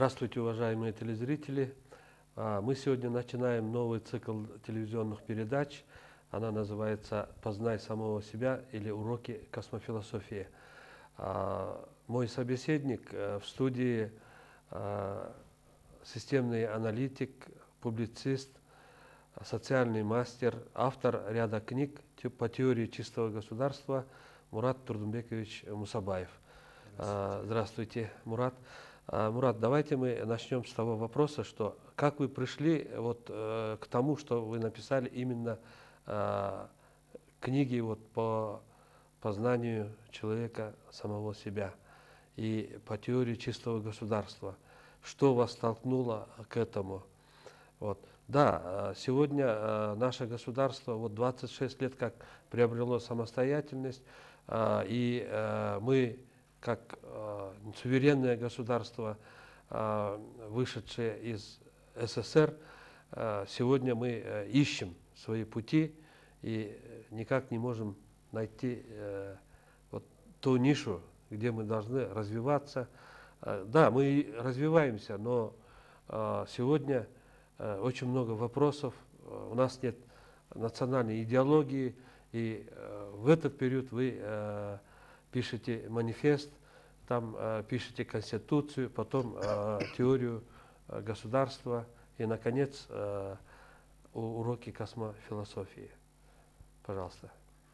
Здравствуйте, уважаемые телезрители. Мы сегодня начинаем новый цикл телевизионных передач. Она называется «Познай самого себя» или «Уроки космофилософии». Мой собеседник в студии системный аналитик, публицист, социальный мастер, автор ряда книг по теории чистого государства Мурат Турдумбекович Мусабаев. Здравствуйте, Мурат. Мурат, давайте мы начнем с того вопроса, что как вы пришли к тому, что вы написали именно книги по познанию человека самого себя и по теории чистого государства. Что вас толкнуло к этому? Да, сегодня наше государство 26 лет как приобрело самостоятельность, и мы как суверенное государство, вышедшее из СССР, сегодня мы ищем свои пути и никак не можем найти ту нишу, где мы должны развиваться. Да, мы развиваемся, но сегодня очень много вопросов, у нас нет национальной идеологии, и в этот период вы пишете манифест, там пишете конституцию, потом теорию государства и, наконец, уроки космофилософии. Пожалуйста.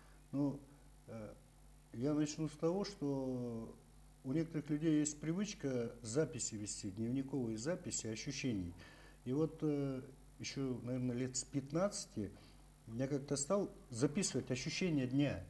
Я начну с того, что у некоторых людей есть привычка записи вести, дневниковые записи ощущений. И еще, наверное, лет с 15 я как-то стал записывать ощущения дня.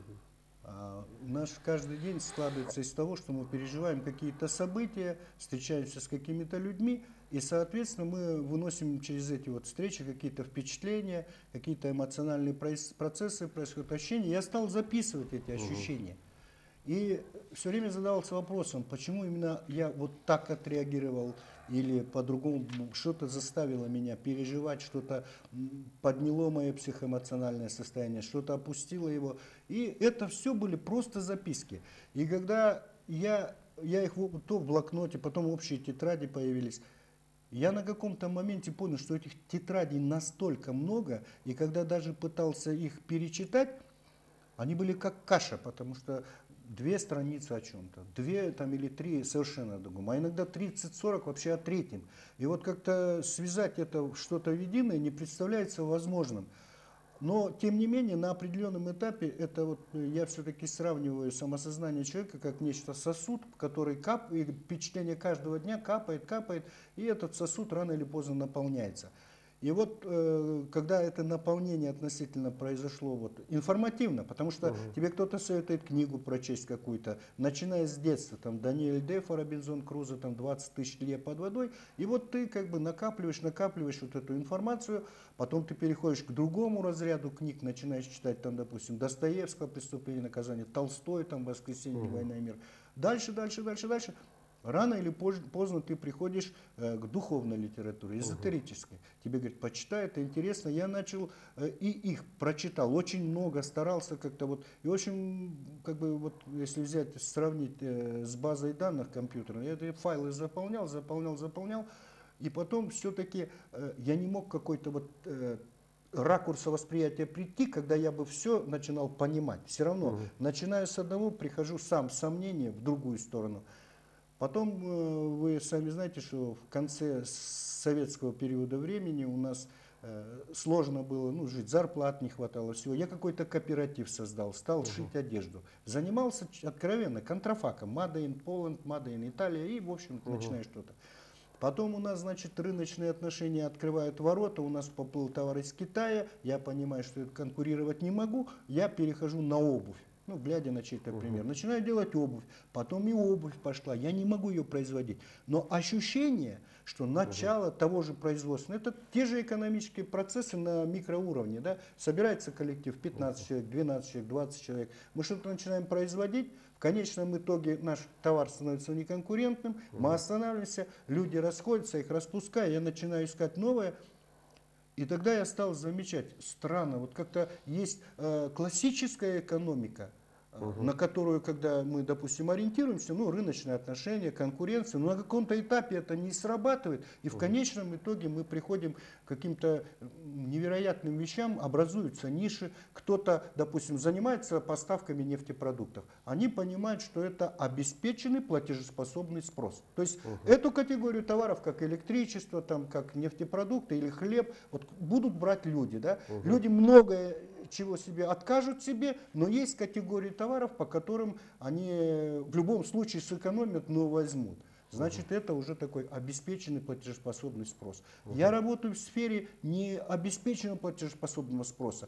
Наш каждый день складывается из того, что мы переживаем какие-то события, встречаемся с какими-то людьми, и, соответственно, мы выносим через эти встречи какие-то впечатления, какие-то эмоциональные процессы, происходят ощущения. Я стал записывать эти ощущения. И все время задавался вопросом, почему именно я так отреагировал, или по-другому, что-то заставило меня переживать, что-то подняло мое психоэмоциональное состояние, что-то опустило его. И это все были просто записки. И когда я их то в блокноте, потом общие тетради появились, я на каком-то моменте понял, что этих тетрадей настолько много, и когда даже пытался их перечитать, они были как каша, потому что 2 страницы о чем-то, 2 или 3 совершенно о другом, а иногда 30-40 вообще о третьем. И как-то связать это что-то в единое не представляется возможным. Но, тем не менее, на определенном этапе я все-таки сравниваю самосознание человека как нечто сосуд, который капает, и впечатление каждого дня капает, и этот сосуд рано или поздно наполняется. И когда это наполнение относительно произошло информативно, потому что тебе кто-то советует книгу прочесть какую-то, начиная с детства, Даниэль Дефо, Робинзон Крузо, 20 тысяч лет под водой, и ты накапливаешь эту информацию, потом ты переходишь к другому разряду книг, начинаешь читать, допустим, Достоевского «Преступление и наказание», Толстой, «Воскресенье, война и мир». Дальше. Рано или поздно ты приходишь к духовной литературе, эзотерической. Тебе говорят, почитай, это интересно. Я начал и их прочитал, очень много старался как-то и очень, если взять, сравнить с базой данных компьютера, я эти файлы заполнял, и потом все-таки я не мог какой-то ракурса восприятия прийти, когда я бы все начинал понимать. Все равно, начиная с одного, прихожу сам с сомнения в другую сторону. Потом вы сами знаете, что в конце советского периода времени у нас сложно было жить, зарплат не хватало, всего. Я какой-то кооператив создал, стал шить одежду. Занимался откровенно контрафаком, Made in Poland, Made in Italia, и, в общем, начинаешь что-то. Потом у нас, рыночные отношения открывают ворота, у нас поплыл товар из Китая, я понимаю, что это конкурировать не могу, я перехожу на обувь. Глядя на чей-то пример, начинаю делать обувь, потом и обувь пошла, я не могу ее производить. Но ощущение, что начало того же производства, это те же экономические процессы на микроуровне. Да? Собирается коллектив 15 человек, 12 человек, 20 человек, мы что-то начинаем производить, в конечном итоге наш товар становится неконкурентным, мы останавливаемся, люди расходятся, их распускаю, я начинаю искать новое. И тогда я стал замечать, странно, как-то есть классическая экономика, на которую, когда мы, допустим, ориентируемся, ну, рыночные отношения, конкуренция, но на каком-то этапе это не срабатывает, и в конечном итоге мы приходим к каким-то невероятным вещам, образуются ниши, кто-то, допустим, занимается поставками нефтепродуктов, они понимают, что это обеспеченный платежеспособный спрос. То есть эту категорию товаров, как электричество, там, как нефтепродукты или хлеб, вот, будут брать люди. Да? Люди многое чего себе откажут себе, но есть категории товаров, по которым они в любом случае сэкономят, но возьмут. Значит, это уже такой обеспеченный платежеспособный спрос. Я работаю в сфере необеспеченного платежеспособного спроса.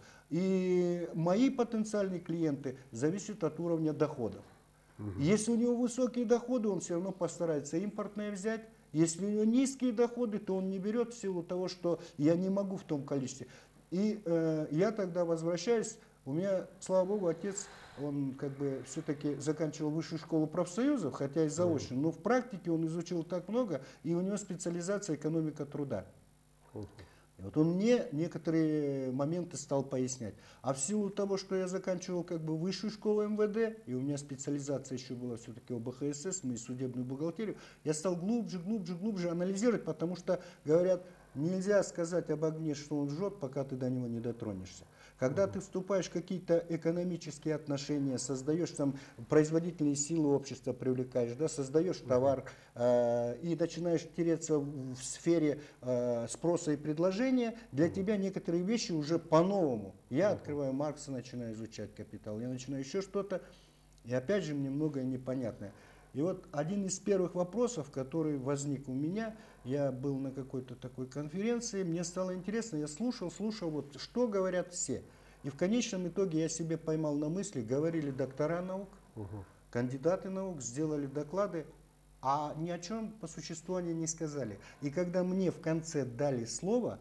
И мои потенциальные клиенты зависят от уровня доходов. Если у него высокие доходы, он все равно постарается импортное взять. Если у него низкие доходы, то он не берет в силу того, что я не могу в том количестве. И я тогда возвращаюсь, у меня, слава богу, отец, он как бы все-таки заканчивал высшую школу профсоюзов, хотя и заочно, но в практике он изучил так много, и у него специализация экономика труда. И вот он мне некоторые моменты стал пояснять. А в силу того, что я заканчивал как бы высшую школу МВД, и у меня специализация еще была все-таки ОБХСС, мы судебную бухгалтерию, я стал глубже анализировать, потому что, говорят, нельзя сказать об огне, что он жжет, пока ты до него не дотронешься. Когда ты вступаешь в какие-то экономические отношения, создаешь там производительные силы общества, привлекаешь, да, создаешь товар и начинаешь тереться в сфере спроса и предложения, для тебя некоторые вещи уже по-новому. Я открываю Маркса, начинаю изучать «Капитал», я начинаю еще что-то, и опять же мне многое непонятное. И вот один из первых вопросов, который возник у меня, я был на какой-то такой конференции, мне стало интересно, я слушал, вот что говорят все. И в конечном итоге я себе поймал на мысли, говорили доктора наук, кандидаты наук, сделали доклады, а ни о чем по существу они не сказали. И когда мне в конце дали слово,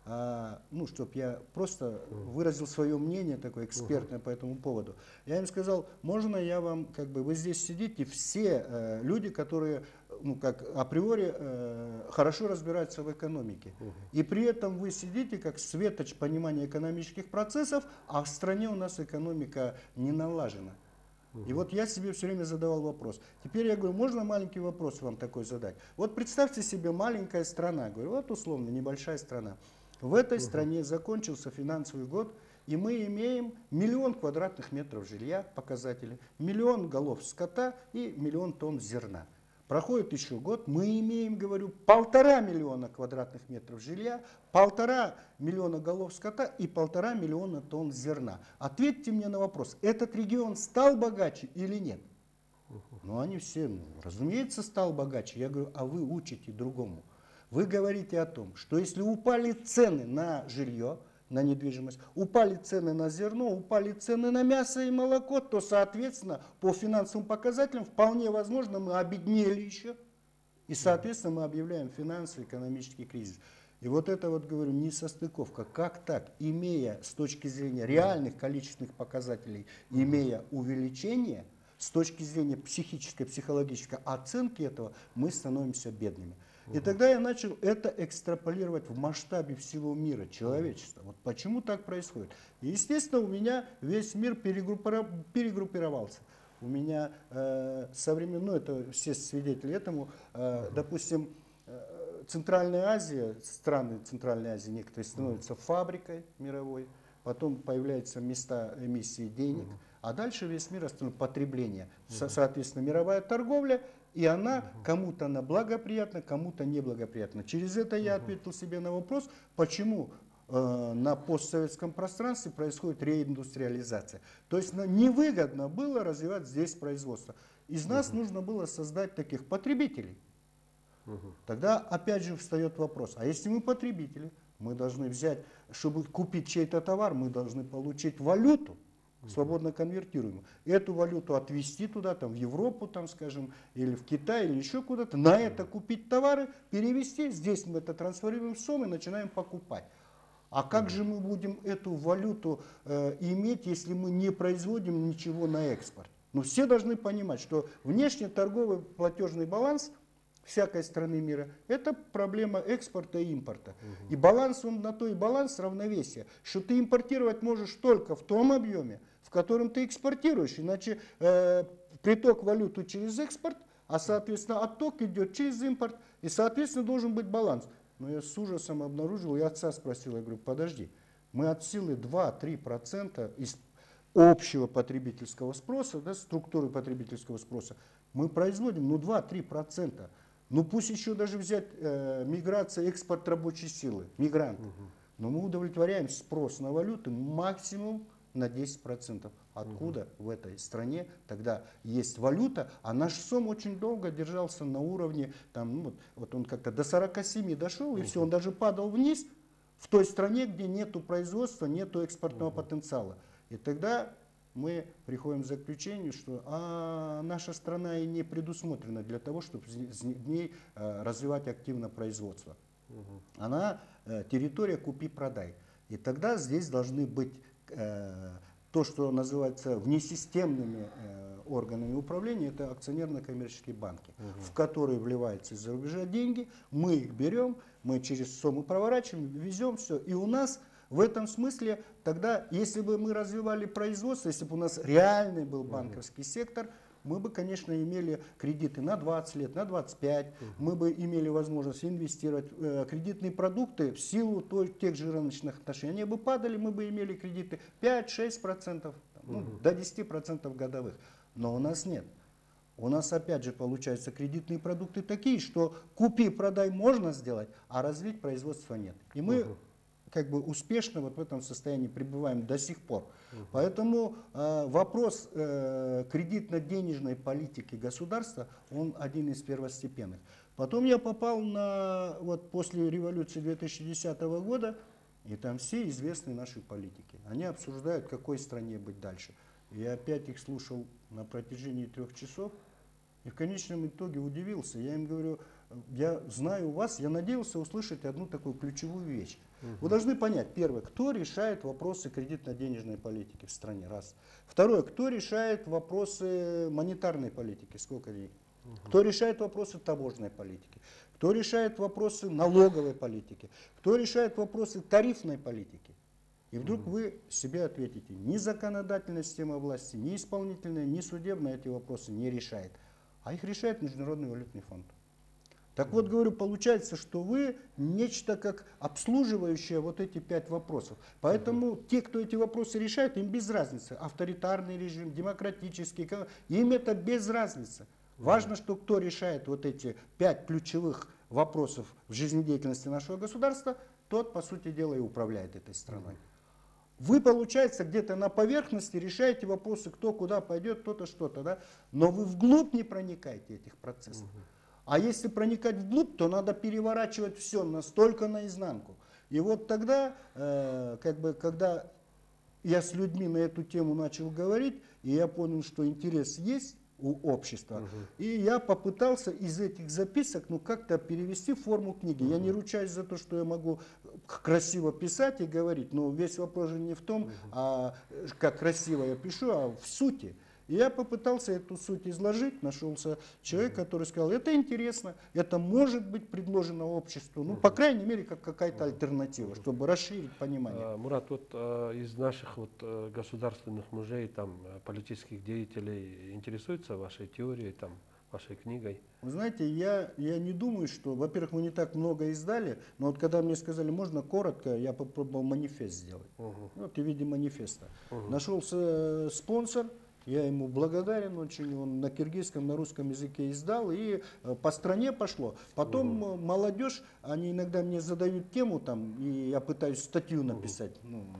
ну, чтобы я просто выразил свое мнение такое экспертное по этому поводу. Я им сказал, можно я вам, как бы, вы здесь сидите, все люди, которые, ну, как априори хорошо разбираются в экономике. И при этом вы сидите как светоч понимания экономических процессов, а в стране у нас экономика не налажена. И вот я себе все время задавал вопрос. Теперь я говорю, можно маленький вопрос вам такой задать? Вот представьте себе маленькая страна, говорю, вот условно небольшая страна. В этой стране закончился финансовый год, и мы имеем 1 000 000 квадратных метров жилья, показатели, 1 000 000 голов скота и 1 000 000 тонн зерна. Проходит еще год, мы имеем, говорю, 1,5 миллиона квадратных метров жилья, 1,5 миллиона голов скота и 1,5 миллиона тонн зерна. Ответьте мне на вопрос, этот регион стал богаче или нет? Ну, они все, ну, разумеется, стал богаче. Я говорю, а вы учите другому. Вы говорите о том, что если упали цены на жилье, на недвижимость, упали цены на зерно, упали цены на мясо и молоко, то, соответственно, по финансовым показателям вполне возможно мы обеднели еще. И, соответственно, мы объявляем финансовый, экономический кризис. И вот это вот, говорю, несостыковка. Как так, имея с точки зрения реальных количественных показателей, имея увеличение, с точки зрения психической, психологической оценки этого, мы становимся бедными. И тогда я начал это экстраполировать в масштабе всего мира, человечества. Вот почему так происходит. И, естественно, у меня весь мир перегруппировался. У меня ну это все свидетели этому, допустим, Центральная Азия, страны Центральной Азии некоторые становятся фабрикой мировой, потом появляются места эмиссии денег, а дальше весь мир остается потребление. Соответственно, мировая торговля, и она кому-то она благоприятна, кому-то неблагоприятна. Через это я ответил себе на вопрос, почему на постсоветском пространстве происходит реиндустриализация. То есть невыгодно было развивать здесь производство. Из нас нужно было создать таких потребителей. Тогда опять же встает вопрос, а если мы потребители, мы должны взять, чтобы купить чей-то товар, мы должны получить валюту, свободно конвертируемую. Эту валюту отвезти туда, там, в Европу, там, скажем, или в Китай, или еще куда-то, на это купить товары, перевести, здесь мы это трансформируем в суммы и начинаем покупать. А как же мы будем эту валюту иметь, если мы не производим ничего на экспорт? Но все должны понимать, что внешнеторговый платежный баланс всякой страны мира – это проблема экспорта и импорта. И баланс, он на то и баланс равновесия, что ты импортировать можешь только в том объеме, в котором ты экспортируешь, иначе приток валюты через экспорт, а соответственно отток идет через импорт, и соответственно должен быть баланс. Но я с ужасом обнаружил, я отца спросил, я говорю, подожди, мы от силы 2-3% из общего потребительского спроса, да, структуры потребительского спроса, мы производим 2-3%. Ну пусть еще даже взять миграция, экспорт рабочей силы, мигрантов. Но мы удовлетворяем спрос на валюты максимум на 10%. Откуда в этой стране тогда есть валюта, а наш СОМ очень долго держался на уровне, там, ну, вот он как-то до 47 дошел, и все, он даже падал вниз в той стране, где нету производства, нету экспортного потенциала. И тогда мы приходим к заключению, что наша страна и не предусмотрена для того, чтобы в ней развивать активно производство. Она территория купи-продай. И тогда здесь должны быть то, что называется внесистемными органами управления, это акционерно-коммерческие банки, в которые вливаются из-за рубежа деньги, мы их берем, мы через СОМы проворачиваем, везем все. И у нас в этом смысле тогда, если бы мы развивали производство, если бы у нас реальный был банковский сектор, мы бы, конечно, имели кредиты на 20 лет, на 25, мы бы имели возможность инвестировать. Кредитные продукты в силу тех же рыночных отношений, они бы падали, мы бы имели кредиты 5-6%, до 10% годовых. Но у нас нет. У нас опять же получаются кредитные продукты такие, что купи-продай можно сделать, а развить производство нет. И мы как бы успешно вот в этом состоянии пребываем до сих пор. Поэтому вопрос кредитно-денежной политики государства, он один из первостепенных. Потом я попал на, вот после революции 2010 года, и там все известные наши политики. Они обсуждают, какой стране быть дальше. Я опять их слушал на протяжении 3 часов, и в конечном итоге удивился. Я им говорю, я знаю вас, я надеялся услышать одну такую ключевую вещь. Вы должны понять, первое, кто решает вопросы кредитно-денежной политики в стране, раз. Второе, кто решает вопросы монетарной политики, сколько денег. Кто решает вопросы таможенной политики, кто решает вопросы налоговой политики, кто решает вопросы тарифной политики. И вдруг вы себе ответите, ни законодательная система власти, ни исполнительная, ни судебная эти вопросы не решает, а их решает Международный валютный фонд. Так вот, говорю, получается, что вы нечто как обслуживающее вот эти 5 вопросов. Поэтому те, кто эти вопросы решает, им без разницы. Авторитарный режим, демократический, им это без разницы. Важно, что кто решает вот эти 5 ключевых вопросов в жизнедеятельности нашего государства, тот, по сути дела, и управляет этой страной. Вы, получается, где-то на поверхности решаете вопросы, кто куда пойдет, кто-то что-то, да? Но вы вглубь не проникаете этих процессов. А если проникать вглубь, то надо переворачивать все настолько наизнанку. И вот тогда, как бы, когда я с людьми на эту тему начал говорить, и я понял, что интерес есть у общества, и я попытался из этих записок как-то перевести в форму книги. Я не ручаюсь за то, что я могу красиво писать и говорить, но весь вопрос же не в том, как красиво я пишу, а в сути. И я попытался эту суть изложить, нашелся человек, который сказал, это интересно, это может быть предложено обществу, ну, по крайней мере, как какая-то альтернатива, чтобы расширить понимание. Мурат, вот из наших вот государственных мужей, там, политических деятелей интересуются вашей теорией, там, вашей книгой? Вы знаете, я не думаю, что, во-первых, мы не так много издали, но вот когда мне сказали, можно коротко, я попробовал манифест сделать. Вот в виде манифеста. Нашелся спонсор. Я ему благодарен очень, он на киргизском, на русском языке издал, и по стране пошло. Потом молодежь, они иногда мне задают тему, там, и я пытаюсь статью написать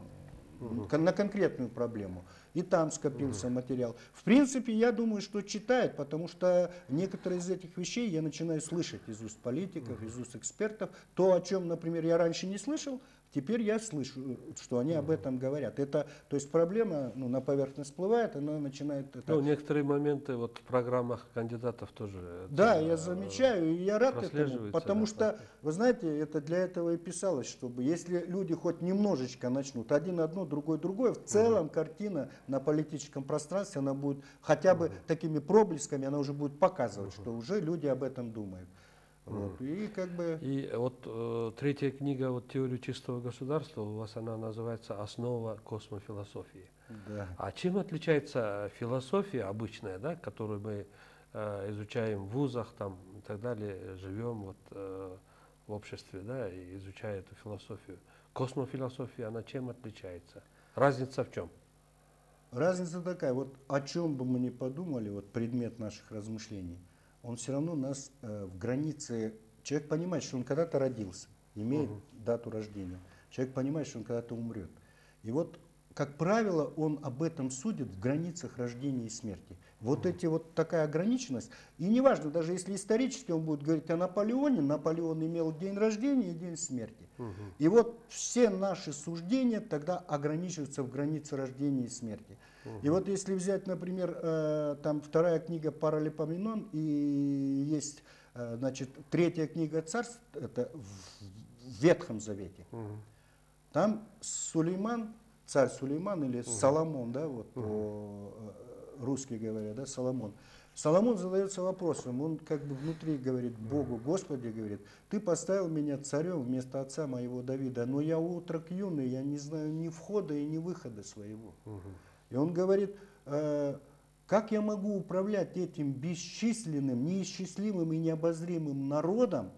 на конкретную проблему. И там скопился материал. В принципе, я думаю, что читает, потому что некоторые из этих вещей я начинаю слышать из уст политиков, из уст экспертов. То, о чем, например, я раньше не слышал, теперь я слышу, что они об этом говорят. Это, то есть проблема на поверхность всплывает, она начинает... Ну, некоторые моменты вот в программах кандидатов тоже... Да, я замечаю, и я рад этому, потому что, вы знаете, это для этого и писалось, чтобы если люди хоть немножечко начнут, один одно, другой другое, в целом картина на политическом пространстве, она будет хотя бы такими проблесками, она уже будет показывать, что уже люди об этом думают. Вот. И как бы... И вот третья книга, вот «Теория чистого государства», у вас она называется «Основа космофилософии». Да. А чем отличается философия обычная, да, которую мы изучаем в вузах там, и так далее, живем вот, в обществе, да, и изучая эту философию? Космофилософия, она чем отличается? Разница в чем? Разница такая, вот о чем бы мы ни подумали, вот предмет наших размышлений, он все равно нас в границе... Человек понимает, что он когда-то родился, имеет дату рождения. Человек понимает, что он когда-то умрет. И вот, как правило, он об этом судит в границах рождения и смерти. Вот эти вот такая ограниченность. И неважно, даже если исторически он будет говорить о Наполеоне, Наполеон имел день рождения и день смерти. И вот все наши суждения тогда ограничиваются в границе рождения и смерти. И вот если взять, например, там вторая книга Паралипоменон, и есть, значит, третья книга Царств, это в Ветхом Завете. Там Сулейман, царь Сулейман или Соломон, да, вот русские говорят, да, Соломон. Соломон задается вопросом, он как бы внутри говорит Богу: Господи, говорит, ты поставил меня царем вместо отца моего Давида, но я отрок юный, я не знаю ни входа и ни выхода своего. И он говорит, как я могу управлять этим бесчисленным, неисчислимым и необозримым народом?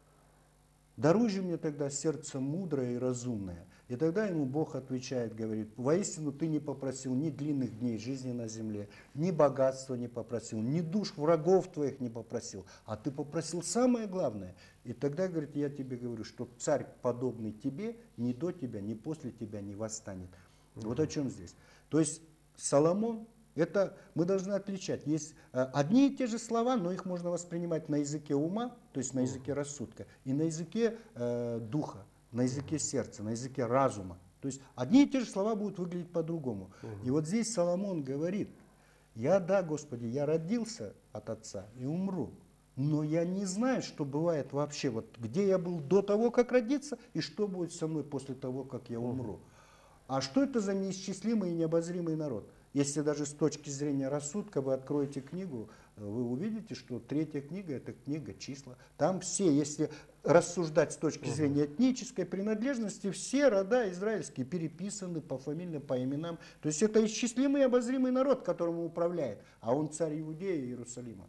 Даруй же мне тогда сердце мудрое и разумное. И тогда ему Бог отвечает, говорит: воистину ты не попросил ни длинных дней жизни на земле, ни богатства не попросил, ни душ врагов твоих не попросил, а ты попросил самое главное. И тогда, говорит, я тебе говорю, что царь, подобный тебе, ни до тебя, ни после тебя не восстанет. Вот о чем здесь. То есть Соломон, это мы должны отличать. Есть одни и те же слова, но их можно воспринимать на языке ума, то есть на языке рассудка, и на языке духа, на языке сердца, на языке разума. То есть одни и те же слова будут выглядеть по-другому. И вот здесь Соломон говорит: я, да, Господи, я родился от отца и умру, но я не знаю, что бывает вообще, вот где я был до того, как родиться, и что будет со мной после того, как я умру. А что это за неисчислимый и необозримый народ? Если даже с точки зрения рассудка вы откроете книгу, вы увидите, что третья книга – это книга числа. Там все, если рассуждать с точки зрения этнической принадлежности, все рода израильские переписаны пофамильно, по именам. То есть это исчислимый и обозримый народ, которым он управляет. А он царь Иудеи и Иерусалима.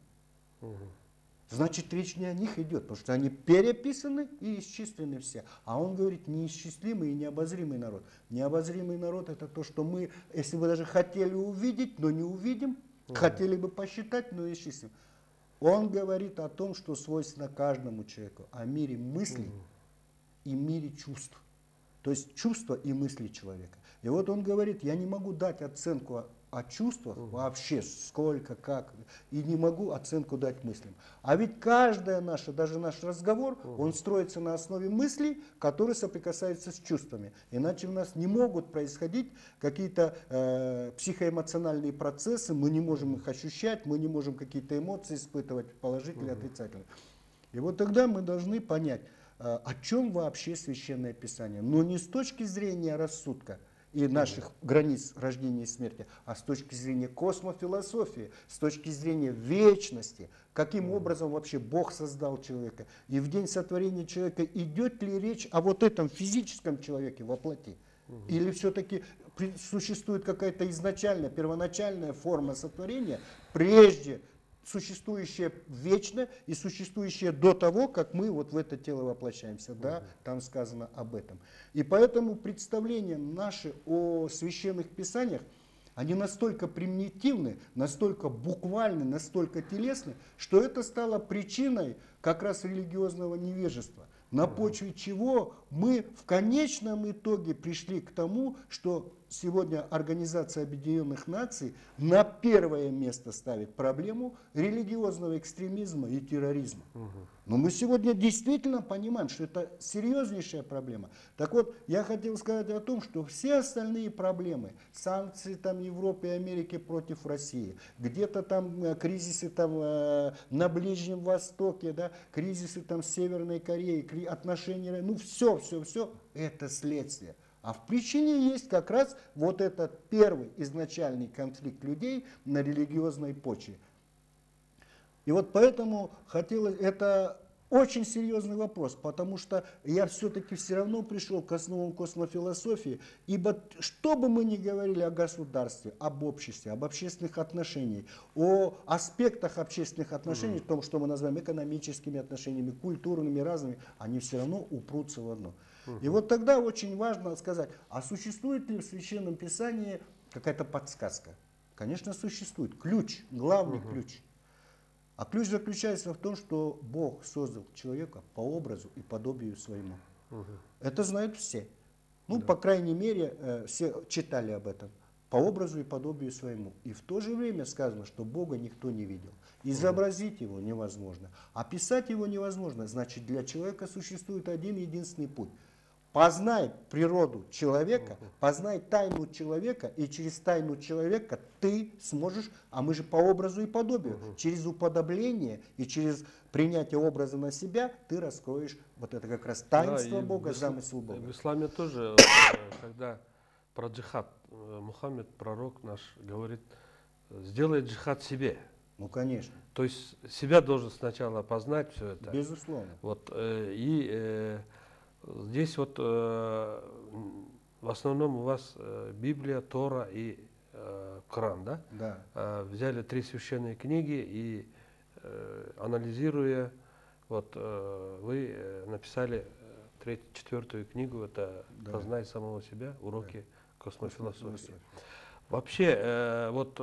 Значит, речь не о них идет, потому что они переписаны и исчислены все. А он говорит: неисчислимый и необозримый народ. Необозримый народ — это то, что мы, если бы даже хотели увидеть, но не увидим, хотели бы посчитать, но исчислим. Он говорит о том, что свойственно каждому человеку, о мире мыслей и мире чувств. То есть чувства и мысли человека. И вот он говорит: я не могу дать оценку о чувствах вообще, сколько, как, и не могу оценку дать мыслям. А ведь каждое наше, даже наш разговор, он строится на основе мыслей, которые соприкасаются с чувствами. Иначе у нас не могут происходить какие-то психоэмоциональные процессы, мы не можем их ощущать, мы не можем какие-то эмоции испытывать, положительные, отрицательные. И вот тогда мы должны понять, о чем вообще Священное Писание. Но не с точки зрения рассудка и наших границ рождения и смерти, а с точки зрения космофилософии, с точки зрения вечности, каким образом вообще Бог создал человека. И в день сотворения человека идет ли речь о вот этом физическом человеке во плоти? Или все-таки существует какая-то изначальная, первоначальная форма сотворения, прежде существующее вечно и существующее до того, как мы вот в это тело воплощаемся. Да, там сказано об этом. И поэтому представления наши о священных писаниях, они настолько примитивны, настолько буквальны, настолько телесны, что это стало причиной как раз религиозного невежества. На почве чего мы в конечном итоге пришли к тому, что сегодня Организация Объединенных Наций на первое место ставит проблему религиозного экстремизма и терроризма. Но мы сегодня действительно понимаем, что это серьезнейшая проблема. Так вот, я хотел сказать о том, что все остальные проблемы, санкции там Европы и Америки против России, где-то там кризисы там на Ближнем Востоке, да, кризисы там в Северной Корее, отношения, ну все, это следствие. А в причине есть как раз вот этот первый изначальный конфликт людей на религиозной почве. И вот поэтому хотелось, это очень серьезный вопрос, потому что я все-таки все равно пришел к основам космофилософии, ибо что бы мы ни говорили о государстве, об обществе, об общественных отношениях, о аспектах общественных отношений, в том, что мы называем экономическими отношениями, культурными, разными, они все равно упрутся в одно. И вот тогда очень важно сказать, а существует ли в Священном Писании какая-то подсказка? Конечно, существует. Ключ, главный ключ. А ключ заключается в том, что Бог создал человека по образу и подобию своему. Это знают все. Ну, по крайней мере, все читали об этом. По образу и подобию своему. И в то же время сказано, что Бога никто не видел. Изобразить его невозможно. Описать его невозможно. Значит, для человека существует один единственный путь. Познай природу человека, познай тайну человека, и через тайну человека ты сможешь, а мы же по образу и подобию, через уподобление и через принятие образа на себя ты раскроешь вот это как раз таинство Бога, замысел Бога. В исламе тоже, когда про джихад, Мухаммед, пророк наш, говорит, сделай джихад себе. Ну, конечно. То есть себя должен сначала познать все это. Безусловно. Вот, здесь вот в основном у вас Библия, Тора и Коран, да? Да. Взяли 3 священные книги и анализируя, вот вы написали 4-ю книгу, это «Познай самого себя. Уроки космофилософии». Вообще, вот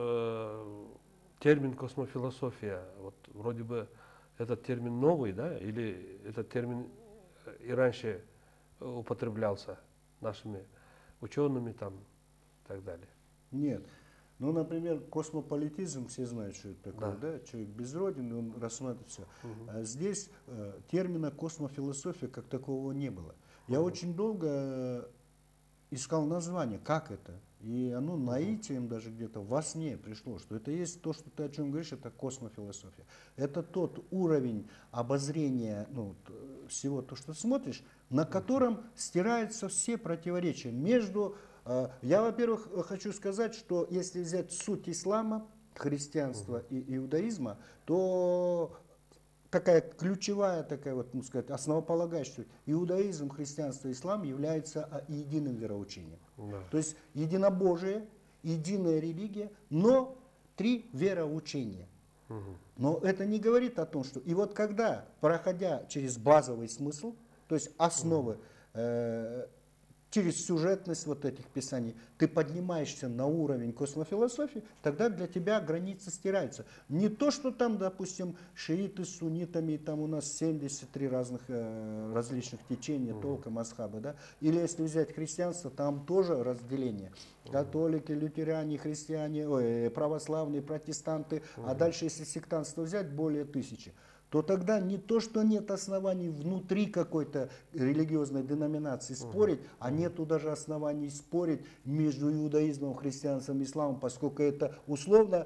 термин космофилософия, вот вроде бы этот термин новый, да? Или этот термин и раньше употреблялся нашими учеными там и так далее? Нет. Ну, например, космополитизм, все знают, что это такое, да? Человек без родины, он рассматривает все. А здесь термина космофилософия как такового не было. Я очень долго искал название, как это. И оно наитием даже где-то во сне пришло, что это есть то, что ты о чем говоришь, это космофилософия. Это тот уровень обозрения всего то, что смотришь, на котором стираются все противоречия между... Я, во-первых, хочу сказать, что если взять суть ислама, христианства и иудаизма, то такая ключевая, такая вот, можно сказать, основополагающая, иудаизм, христианство, ислам являются единым вероучением. То есть единобожие, единая религия, но 3 вероучения. Но это не говорит о том, что... И вот когда, проходя через базовый смысл, то есть основы, через сюжетность вот этих писаний, ты поднимаешься на уровень космофилософии, тогда для тебя границы стираются. Не то, что там, допустим, шииты с суннитами, там у нас 73 различных течения, толка, масхаба, да? Или если взять христианство, там тоже разделение. Католики, лютеране, христиане, православные, протестанты, а дальше, если сектантство взять, более 1000. То тогда не то, что нет оснований внутри какой-то религиозной деноминации спорить, а нету даже оснований спорить между иудаизмом, христианством и исламом, поскольку это условно,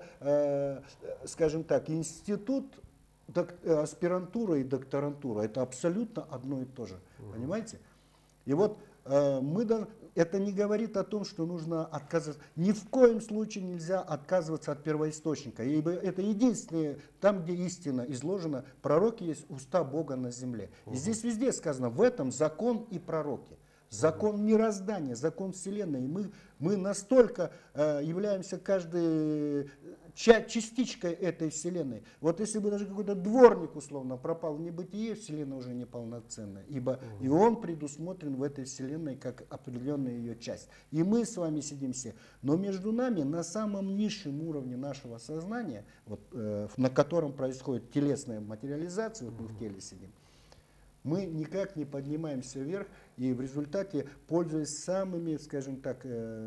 скажем так, институт, аспирантура и докторантура. Это абсолютно одно и то же. Понимаете? И вот мы должны... Это не говорит о том, что нужно отказываться. Ни в коем случае нельзя отказываться от первоисточника. Ибо это единственное, там, где истина изложена, пророки есть уста Бога на земле. И здесь везде сказано, в этом закон и пророки. Закон мироздания, закон Вселенной. И мы настолько являемся каждый частичкой этой Вселенной. Вот если бы даже какой-то дворник условно пропал в небытие, Вселенная уже неполноценная. Ибо и он предусмотрен в этой Вселенной как определенная ее часть. И мы с вами сидим все. Но между нами на самом низшем уровне нашего сознания, вот, на котором происходит телесная материализация, вот мы в теле сидим, мы никак не поднимаемся вверх, и в результате, пользуясь самыми, скажем так,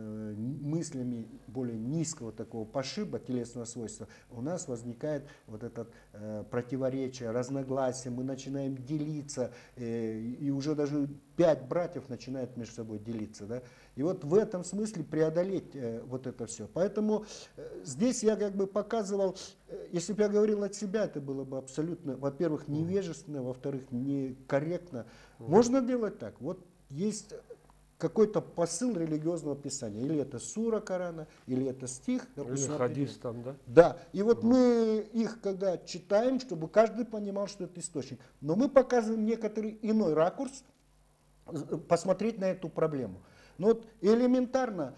мыслями более низкого такого пошиба телесного свойства, у нас возникает вот это противоречие, разногласие, мы начинаем делиться, и уже даже 5 братьев начинают между собой делиться. Да? И вот в этом смысле преодолеть вот это все. Поэтому здесь я как бы показывал, если бы я говорил от себя, это было бы абсолютно, во-первых, невежественно, во-вторых, некорректно. Можно делать так. Вот есть какой-то посыл религиозного писания. Или это сура Корана, или это стих. Или хадис там, да? Да, и вот мы их когда читаем, чтобы каждый понимал, что это источник. Но мы показываем некоторый иной ракурс, посмотреть на эту проблему. Но вот элементарно,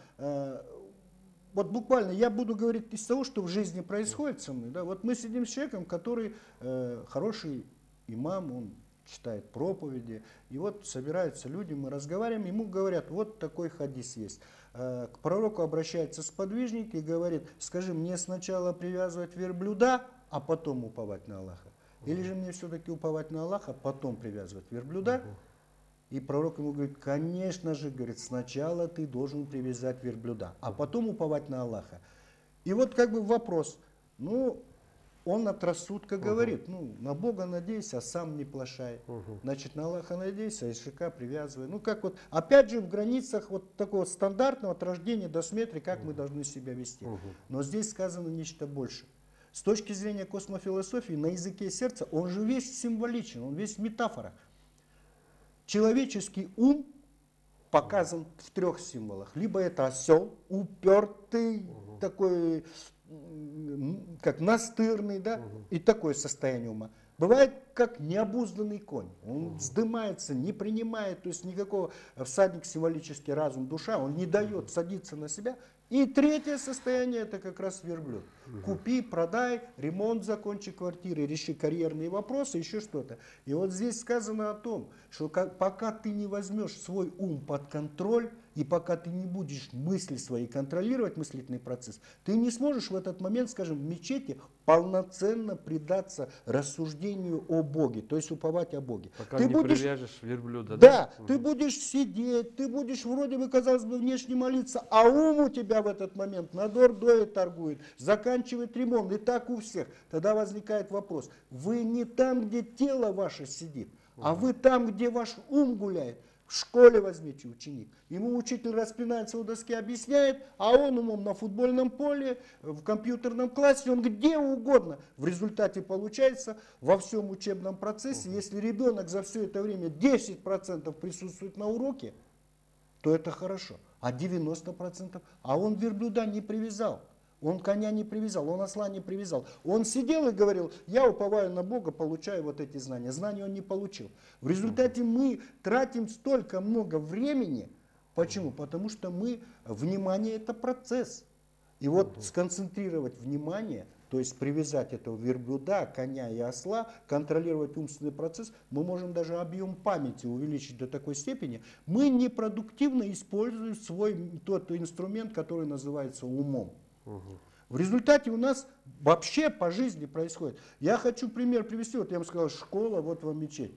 вот буквально я буду говорить из того, что в жизни происходит со мной. Да? Вот мы сидим с человеком, который хороший имам, он читает проповеди, и вот собираются люди, мы разговариваем, ему говорят, вот такой хадис есть. К пророку обращается сподвижник и говорит, скажи, мне сначала привязывать верблюда, а потом уповать на Аллаха? Или же мне все-таки уповать на Аллаха, потом привязывать верблюда? И пророк ему говорит, конечно же, говорит, сначала ты должен привязать верблюда, а потом уповать на Аллаха. И вот как бы вопрос, ну, он от рассудка говорит, ну, на Бога надейся, а сам не плашай. Значит, на Аллаха надейся, а ишака привязывай. Ну, как вот, опять же, в границах вот такого стандартного от рождения до смерти, как мы должны себя вести. Но здесь сказано нечто больше. С точки зрения космофилософии, на языке сердца, он же весь символичен, он весь в метафорах. Человеческий ум показан в 3 символах. Либо это осел, упертый, такой, как настырный, да, и такое состояние ума. Бывает, как необузданный конь. Он вздымается, не принимает, то есть никакого всадник символический разум, душа, он не дает садиться на себя. И 3 состояние это как раз верблюд. Купи, продай, ремонт закончи квартиры, реши карьерные вопросы, еще что-то. И вот здесь сказано о том, что пока ты не возьмешь свой ум под контроль, и пока ты не будешь мысли свои контролировать, мыслительный процесс, ты не сможешь в этот момент, скажем, в мечети полноценно предаться рассуждению о Боге, то есть уповать о Боге. Пока ты не будешь, привяжешь верблюда, да? Ты будешь сидеть, ты будешь вроде бы, казалось бы, внешне молиться, а ум у тебя в этот момент на дордое торгует, заканчивает ремонт, и так у всех. Тогда возникает вопрос, вы не там, где тело ваше сидит, а вы там, где ваш ум гуляет. В школе возьмите ученик. Ему учитель распинается у доски, объясняет, а он умом на футбольном поле, в компьютерном классе, он где угодно. В результате получается во всем учебном процессе, если ребенок за все это время 10% присутствует на уроке, то это хорошо. А 90%, а он верблюда не привязал. Он коня не привязал, он осла не привязал. Он сидел и говорил, я уповаю на Бога, получаю вот эти знания. Знания он не получил. В результате мы тратим столько много времени. Почему? Потому что внимание это процесс. И вот сконцентрировать внимание, то есть привязать этого верблюда, коня и осла, контролировать умственный процесс, мы можем даже объем памяти увеличить до такой степени. Мы непродуктивно используем тот инструмент, который называется умом. В результате у нас вообще по жизни происходит. Я хочу пример привести. Вот я вам сказал, школа, вот вам мечеть.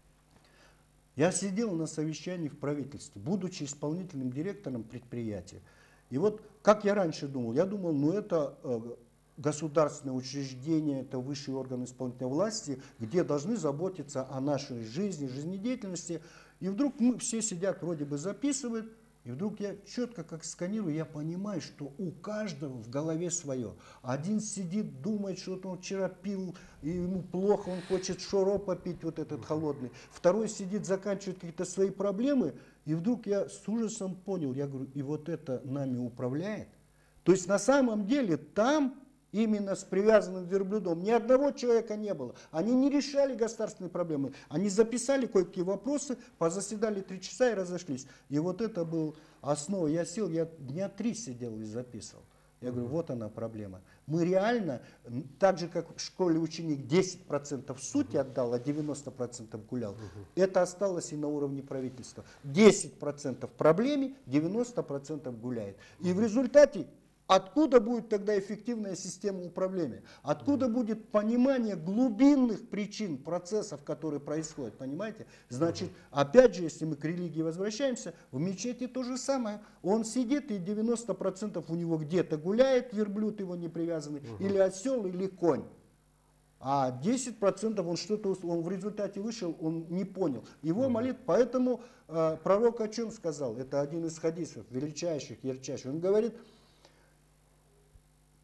Я сидел на совещании в правительстве, будучи исполнительным директором предприятия. И вот как я раньше думал, я думал, ну это государственное учреждение, это высший орган исполнительной власти, где должны заботиться о нашей жизни, жизнедеятельности. И вдруг все сидят, вроде бы записывают. И вдруг я четко как сканирую, я понимаю, что у каждого в голове свое. Один сидит, думает, что он вчера пил, и ему плохо, он хочет шоропа пить, вот этот холодный. Второй сидит, заканчивает какие-то свои проблемы, и вдруг я с ужасом понял, я говорю, и вот это нами управляет. То есть на самом деле там именно с привязанным верблюдом ни одного человека не было. Они не решали государственные проблемы. Они записали кое-какие вопросы, позаседали 3 часа и разошлись. И вот это был основа. Я сел, я дня 3 сидел и записывал. Я говорю, вот она проблема. Мы реально, так же как в школе ученик 10% сути отдал, а 90% гулял, это осталось и на уровне правительства. 10% проблеме, 90% гуляет. И в результате откуда будет тогда эффективная система управления? Откуда будет понимание глубинных причин процессов, которые происходят? Понимаете? Значит, опять же, если мы к религии возвращаемся, в мечети то же самое. Он сидит, и 90% у него где-то гуляет, верблюд его не привязанный, или осел, или конь. А 10% он в результате вышел, он не понял. Его молит, поэтому пророк о чем сказал? Это один из хадисов, величайших, ярчайших. Он говорит,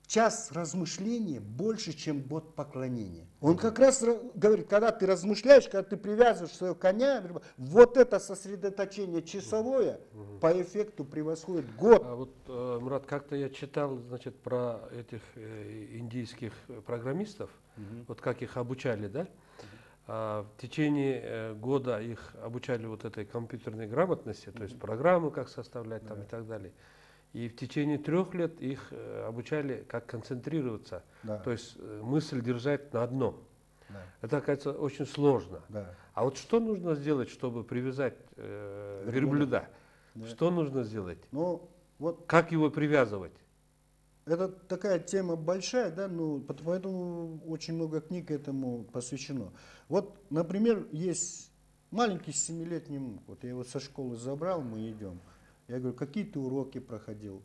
час размышления больше, чем год поклонения. Он как раз говорит, когда ты размышляешь, когда ты привязываешь своего коня, вот это сосредоточение часовое по эффекту превосходит год. А вот, Мурат, как-то я читал, значит, про этих индийских программистов, вот как их обучали, да? В течение года их обучали вот этой компьютерной грамотности, то есть программу как составлять там и так далее. И в течение 3 лет их обучали, как концентрироваться, то есть мысль держать на одном. Это, оказывается, очень сложно. А вот что нужно сделать, чтобы привязать верблюда? Что нужно сделать? Ну, вот как его привязывать? Это такая тема большая, да, ну, поэтому очень много книг этому посвящено. Вот, например, есть маленький 7-летний внук, вот я его со школы забрал, мы идем. Я говорю, какие ты уроки проходил,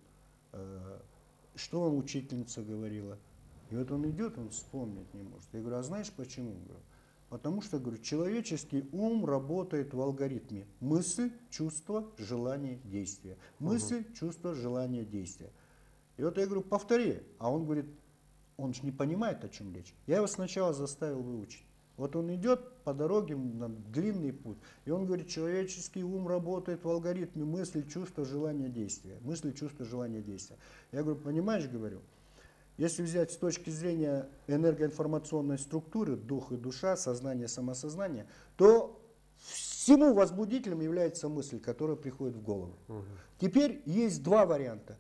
что вам учительница говорила. И вот он идет, он вспомнить не может. Я говорю, а знаешь почему? Говорю, потому что, говорю, человеческий ум работает в алгоритме мысль, чувство, желание, действие. Мысль, чувство, желание, действие. И вот я говорю, повтори. А он говорит, он же не понимает, о чем речь. Я его сначала заставил выучить. Вот он идет по дороге на длинный путь. И он говорит, человеческий ум работает в алгоритме мысли, чувства, желания, действия. Мысли, чувства, желания, действия. Я говорю, понимаешь, говорю, если взять с точки зрения энергоинформационной структуры, дух и душа, сознание, самосознание, то всему возбудителем является мысль, которая приходит в голову. Теперь есть 2 варианта.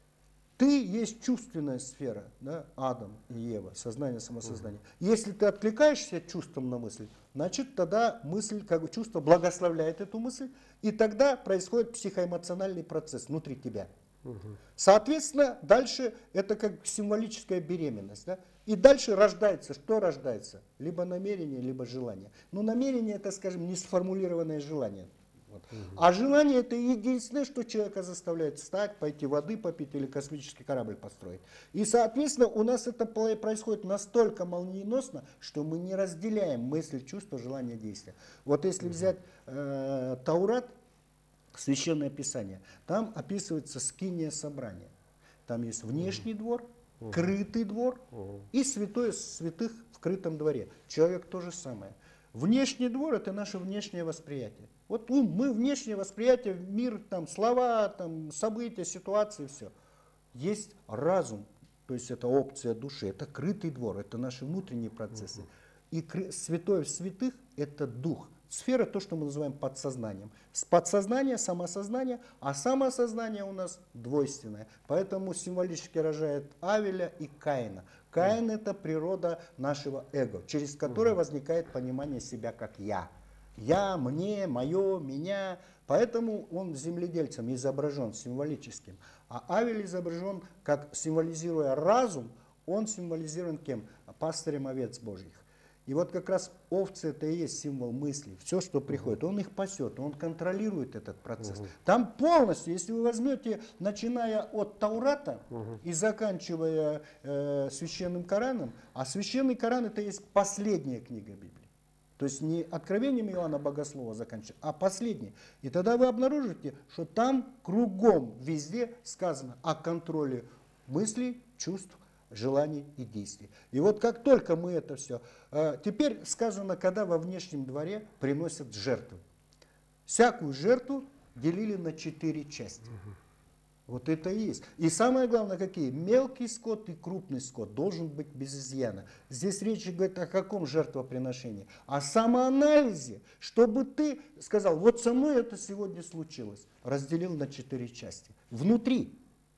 Ты есть чувственная сфера, да, Адам и Ева, сознание, самосознание. Если ты откликаешься чувством на мысль, значит тогда мысль, как бы чувство благословляет эту мысль, и тогда происходит психоэмоциональный процесс внутри тебя. Соответственно, дальше это как символическая беременность. Да? И дальше рождается, что рождается? Либо намерение, либо желание. Но намерение это, скажем, не сформулированное желание. Вот. А желание это единственное, что человека заставляет встать, пойти воды попить или космический корабль построить. И соответственно у нас это происходит настолько молниеносно, что мы не разделяем мысль, чувство, желание, действия. Вот если взять Таурат, Священное Писание, там описывается скиния собрания. Там есть внешний двор, крытый двор и святое святых в крытом дворе. Человек то же самое. Внешний двор это наше внешнее восприятие. Вот мы внешнее восприятие, мир, там, слова, там, события, ситуации, все. Есть разум, то есть это опция души, это крытый двор, это наши внутренние процессы. И святое в святых это дух. Сфера то, что мы называем подсознанием. С подсознания, самосознание, а самосознание у нас двойственное. Поэтому символически рожает Авеля и Каина. Каин это природа нашего эго, через которое возникает понимание себя как я. Я, мне, мое, меня. Поэтому он земледельцем изображен символическим. А Авель изображен, как символизируя разум, он символизирован кем? Пастырем овец Божьих. И вот как раз овцы это и есть символ мысли. Все, что приходит, он их пасет, он контролирует этот процесс. Там полностью, если вы возьмете, начиная от Таурата и заканчивая Священным Кораном, а Священный Коран это есть последняя книга Библии. То есть не откровением Иоанна Богослова заканчивается, а последнее. И тогда вы обнаружите, что там кругом, везде сказано о контроле мыслей, чувств, желаний и действий. И вот как только мы это все... Теперь сказано, когда во внешнем дворе приносят жертву. Всякую жертву делили на 4 части. Вот это и есть. И самое главное, какие? Мелкий скот и крупный скот должен быть без изъяна. Здесь речь идет о каком жертвоприношении? О самоанализе, чтобы ты сказал, вот со мной это сегодня случилось. Разделил на 4 части. Внутри.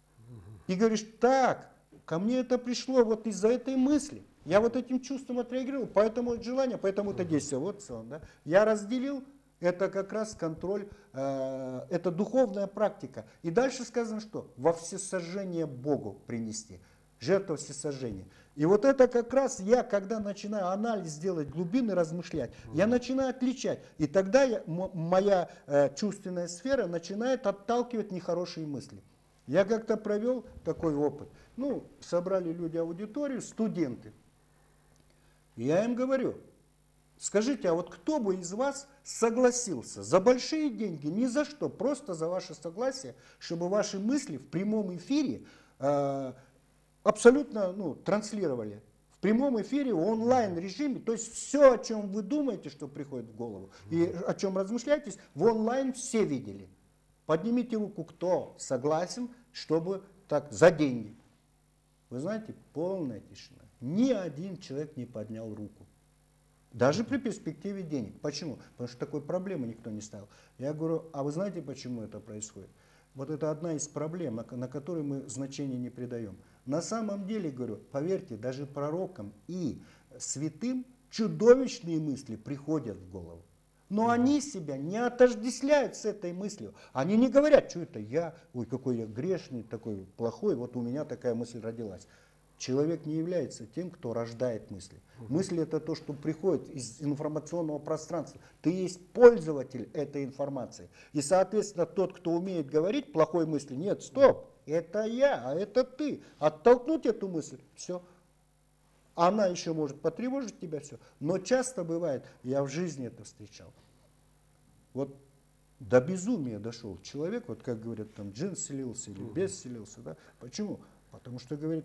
И говоришь, так, ко мне это пришло вот из-за этой мысли. Я вот этим чувством отреагировал, поэтому это желание, поэтому это действие. Вот все, да? Я разделил. Это как раз контроль, это духовная практика. И дальше сказано, что во всесожжение Богу принести. Жертва всесожжения. И вот это как раз я, когда начинаю анализ делать глубины, размышлять, я начинаю отличать. И тогда моя чувственная сфера начинает отталкивать нехорошие мысли. Я как-то провел такой опыт. Ну, собрали люди аудиторию, студенты. И я им говорю, скажите, а вот кто бы из вас согласился за большие деньги, ни за что, просто за ваше согласие, чтобы ваши мысли в прямом эфире абсолютно транслировали. В прямом эфире, в онлайн-режиме, то есть все, о чем вы думаете, что приходит в голову, и о чем размышляетесь, в онлайн все видели. Поднимите руку, кто согласен, чтобы так, за деньги. Вы знаете, полная тишина. Ни один человек не поднял руку. Даже при перспективе денег. Почему? Потому что такой проблемы никто не ставил. Я говорю, а вы знаете, почему это происходит? Вот это одна из проблем, на которую мы значения не придаем. На самом деле, говорю, поверьте, даже пророкам и святым чудовищные мысли приходят в голову. Но они себя не отождествляют с этой мыслью. Они не говорят, что это я, ой, какой я грешный, такой плохой, вот у меня такая мысль родилась. Человек не является тем, кто рождает мысли. Мысли это то, что приходит из информационного пространства. Ты есть пользователь этой информации. И, соответственно, тот, кто умеет говорить плохой мысли, нет, стоп, это я, а это ты. Оттолкнуть эту мысль, все. Она еще может потревожить тебя, все. Но часто бывает, я в жизни это встречал. Вот до безумия дошел человек, вот как говорят, там джин селился или бес селился. Да? Почему? Потому что, говорит,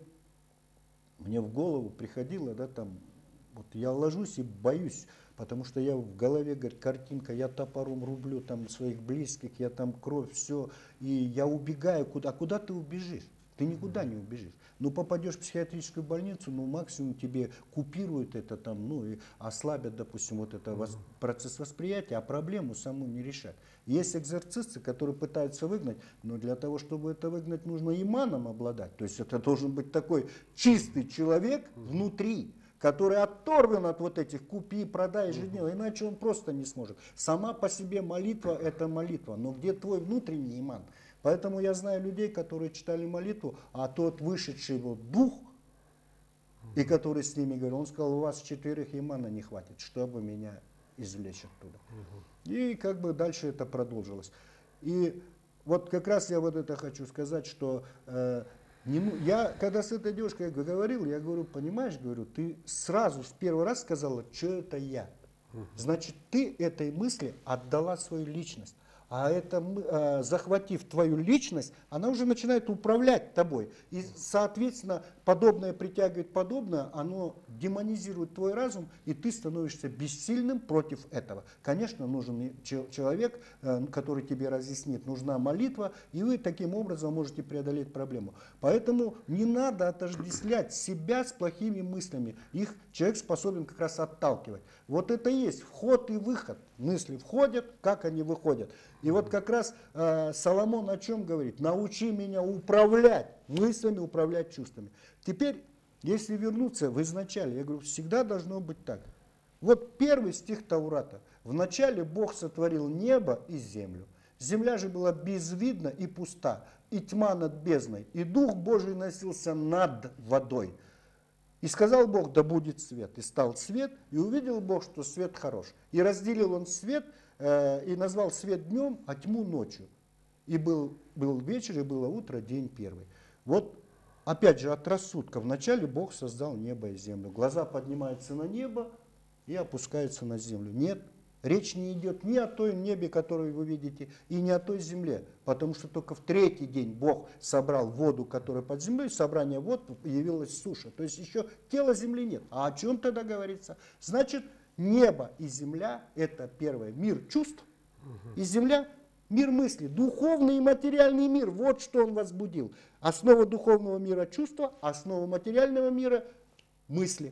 мне в голову приходило, да, там, вот я ложусь и боюсь, потому что я в голове, говорит, картинка, я топором рублю там своих близких, я там кровь, все, и я убегаю куда. А куда ты убежишь? Ты никуда не убежишь. Ну, попадешь в психиатрическую больницу, ну, максимум тебе купируют это там, ну, и ослабят, допустим, вот это процесс восприятия, а проблему саму не решат. Есть экзорцисты, которые пытаются выгнать, но для того, чтобы это выгнать, нужно иманом обладать. То есть это должен быть такой чистый человек внутри, который оторван от вот этих купи, продай ежедневно, иначе он просто не сможет. Сама по себе молитва – это молитва, но где твой внутренний иман? Поэтому я знаю людей, которые читали молитву, а тот вышедший вот дух, и который с ними говорил, он сказал, у вас 4 имана не хватит, чтобы меня извлечь оттуда. И как бы дальше это продолжилось. И вот как раз я вот это хочу сказать, что я когда с этой девушкой говорил, я говорю, понимаешь, говорю, ты сразу в первый раз сказала, что это я. Значит, ты этой мысли отдала свою личность. А это, захватив твою личность, она уже начинает управлять тобой. И, соответственно, подобное притягивает подобное, оно демонизирует твой разум, и ты становишься бессильным против этого. Конечно, нужен человек, который тебе разъяснит, нужна молитва, и вы таким образом можете преодолеть проблему. Поэтому не надо отождествлять себя с плохими мыслями. Их человек способен как раз отталкивать. Вот это и есть вход и выход. Мысли входят, как они выходят. И вот как раз Соломон о чем говорит? Научи меня управлять мыслями, управлять чувствами. Теперь, если вернуться в изначале, я говорю, всегда должно быть так. Вот первый стих Таурата. Вначале Бог сотворил небо и землю. Земля же была безвидна и пуста, и тьма над бездной, и Дух Божий носился над водой. И сказал Бог, да будет свет. И стал свет, и увидел Бог, что свет хорош. И разделил он свет, и назвал свет днем, а тьму ночью. И был вечер, и было утро, день первый. Вот, опять же, от рассудка. Вначале Бог создал небо и землю. Глаза поднимаются на небо и опускаются на землю. Нет, речь не идет ни о той небе, которую вы видите, и не о той земле. Потому что только в третий день Бог собрал воду, которая под землей, собрание вод, явилась суша. То есть еще тела земли нет. А о чем тогда говорится? Значит, небо и земля – это первое, мир чувств, и земля – мир мысли, духовный и материальный мир. Вот что он возбудил. Основа духовного мира – чувства, основа материального мира – мысли.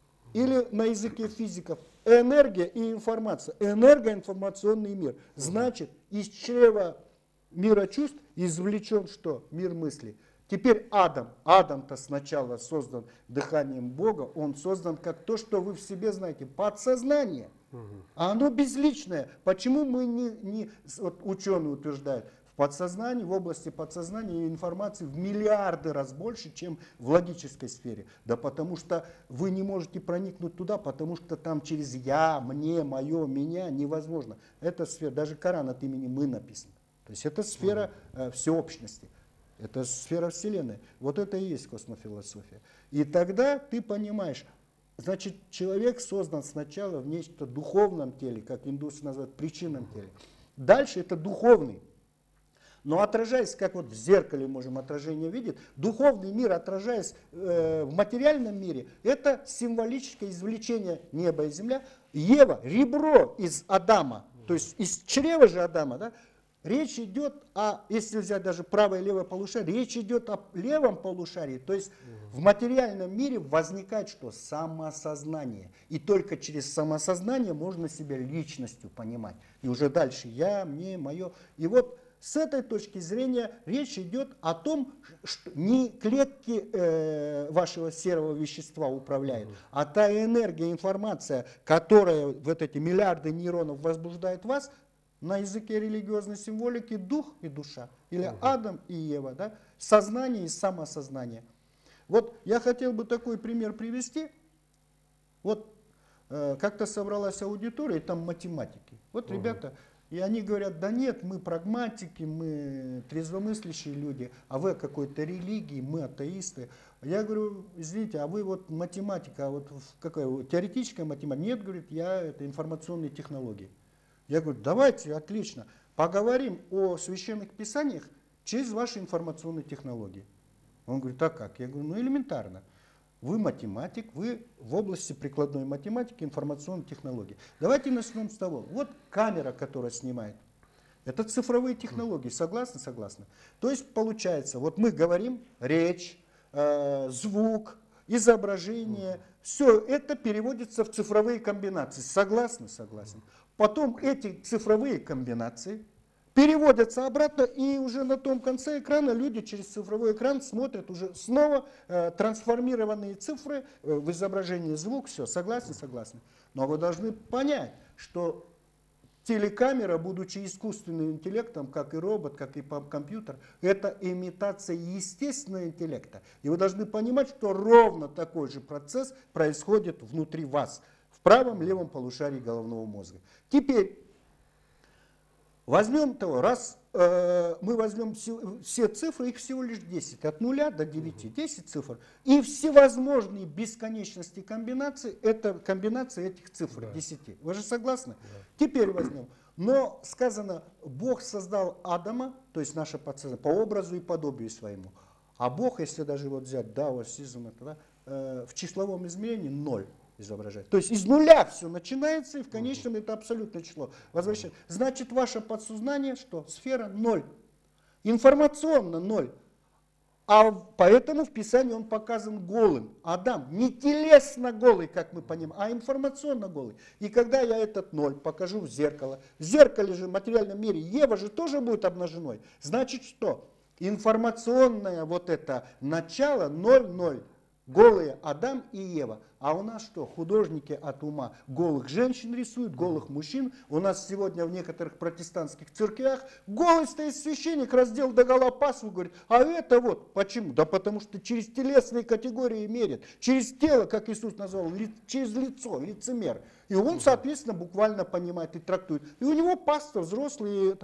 Или на языке физиков – энергия и информация. Энергоинформационный мир. Значит, из чрева мира чувств извлечен что? Мир мыслей. Теперь Адам. Адам-то сначала создан дыханием Бога. Он создан как то, что вы в себе знаете, подсознание. А оно безличное. Почему мы вот ученые утверждают, в подсознании, в области подсознания информации в миллиарды раз больше, чем в логической сфере. Да потому что вы не можете проникнуть туда, потому что там через я, мне, мое, меня невозможно. Это сфера, даже Коран от имени мы написан. То есть это сфера всеобщности. Это сфера Вселенной. Вот это и есть космофилософия. И тогда ты понимаешь, значит, человек создан сначала в нечто духовном теле, как индусы называют, причинном теле. Дальше это духовный. Но отражаясь, как вот в зеркале можем отражение видеть, духовный мир, отражаясь в материальном мире, это символическое извлечение неба и земля. Ева, ребро из Адама, то есть из чрева же Адама, да, речь идет о, если взять даже правое и левое полушарие, речь идет о левом полушарии, то есть в материальном мире возникает что? Самосознание. И только через самосознание можно себя личностью понимать. И уже дальше я, мне, мое. И вот с этой точки зрения речь идет о том, что не клетки вашего серого вещества управляют, а та энергия, информация, которая вот эти миллиарды нейронов возбуждает вас, на языке религиозной символики дух и душа, или Адам и Ева, да? Сознание и самосознание. Вот я хотел бы такой пример привести. Вот как-то собралась аудитория, и там математики. Вот ребята, и они говорят, да нет, мы прагматики, мы трезвомыслящие люди, а вы о какой-то религии, мы атеисты. Я говорю, извините, а вы вот математика, а вот какая теоретическая математика? Нет, говорит, это информационные технологии. Я говорю, давайте, отлично, поговорим о священных писаниях через ваши информационные технологии. Он говорит, а как? Я говорю, ну элементарно. Вы математик, вы в области прикладной математики, информационной технологии. Давайте начнем с того. Вот камера, которая снимает. Это цифровые технологии. Согласны? Согласны. То есть получается, вот мы говорим, речь, звук, изображение, все это переводится в цифровые комбинации. Согласны? Согласны. Потом эти цифровые комбинации переводятся обратно, и уже на том конце экрана люди через цифровой экран смотрят уже снова трансформированные цифры в изображении, звук, все. Согласны? Согласны. Но вы должны понять, что телекамера, будучи искусственным интеллектом, как и робот, как и компьютер, это имитация естественного интеллекта. И вы должны понимать, что ровно такой же процесс происходит внутри вас, в правом левом полушарии головного мозга. Теперь возьмем того, раз мы возьмем все цифры, их всего лишь 10, от 0 до 9, 10 цифр, и всевозможные бесконечности комбинаций, это комбинация этих цифр, 10. Вы же согласны? Теперь возьмем. Но сказано, Бог создал Адама, то есть наше подсознание, по образу и подобию своему. А Бог, если даже вот взять даосизм, в числовом измерении 0. Изображать. То есть из нуля все начинается, и в конечном это абсолютное число возвращается. Значит, ваше подсознание, что? Сфера 0. Информационно 0. А поэтому в Писании он показан голым. Адам не телесно голый, как мы понимаем, а информационно голый. И когда я этот 0 покажу в зеркало же в материальном мире Ева же тоже будет обнаженной. Значит что? Информационное вот это начало 0,0. Голые Адам и Ева. А у нас что? Художники от ума голых женщин рисуют, голых мужчин. У нас сегодня в некоторых протестантских церквях голый стоит священник, раздел догола пасву, говорит, а это вот, почему? Да потому что через телесные категории мерят, через тело, как Иисус назвал, через лицо, лицемер. И он, соответственно, буквально понимает и трактует. И у него пастор, взрослые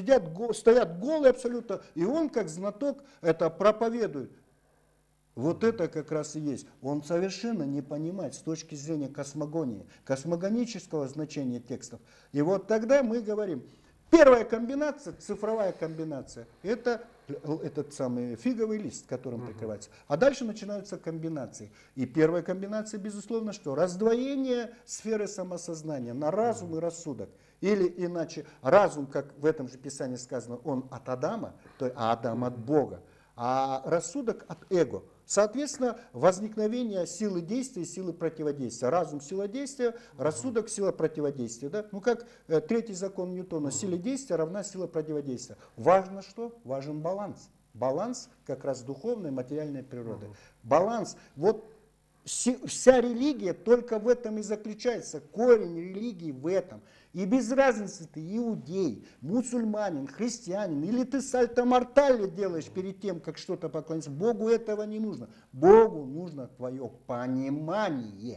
стоят голые абсолютно, и он, как знаток, это проповедует. Вот это как раз и есть. Он совершенно не понимает с точки зрения космогонии, космогонического значения текстов. И вот тогда мы говорим, первая комбинация, цифровая комбинация, это этот самый фиговый лист, которым прикрывается. А дальше начинаются комбинации. И первая комбинация, безусловно, что? Раздвоение сферы самосознания на разум и рассудок. Или иначе, разум, как в этом же Писании сказано, он от Адама, а Адам от Бога, а рассудок от эго. Соответственно, возникновение силы действия и силы противодействия. Разум – сила действия, рассудок – сила противодействия. Да? Ну, как третий закон Ньютона, сила действия равна сила противодействия. Важно что? Важен баланс. Баланс как раз духовной, материальной природы. Баланс. Вот вся религия только в этом и заключается. Корень религии в этом. И без разницы, ты иудей, мусульманин, христианин, или ты сальто-мортале делаешь перед тем, как что-то поклониться. Богу этого не нужно. Богу нужно твое понимание.